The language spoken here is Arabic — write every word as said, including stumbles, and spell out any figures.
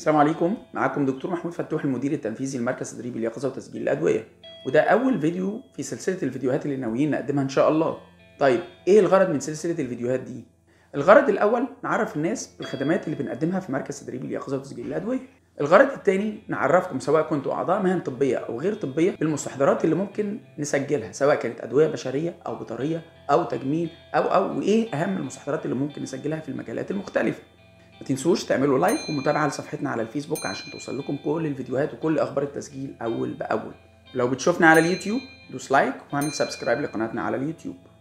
السلام عليكم، معاكم دكتور محمود فتوح المدير التنفيذي لمركز تدريب اليقظة وتسجيل الأدوية، وده أول فيديو في سلسلة الفيديوهات اللي ناويين نقدمها إن شاء الله. طيب إيه الغرض من سلسلة الفيديوهات دي؟ الغرض الأول نعرف الناس بالخدمات اللي بنقدمها في مركز تدريب اليقظة وتسجيل الأدوية. الغرض الثاني نعرفكم سواء كنتوا أعضاء مهن طبية أو غير طبية بالمستحضرات اللي ممكن نسجلها، سواء كانت أدوية بشرية أو بيطرية أو تجميل أو أو وإيه أهم المستحضرات اللي ممكن نسجلها في المجالات المختلفة. ما تنسوش تعملوا لايك ومتابعة لصفحتنا على الفيسبوك عشان توصل لكم كل الفيديوهات وكل أخبار التسجيل أول بأول. لو بتشوفنا على اليوتيوب دوس لايك واعمل سبسكرايب لقناتنا على اليوتيوب.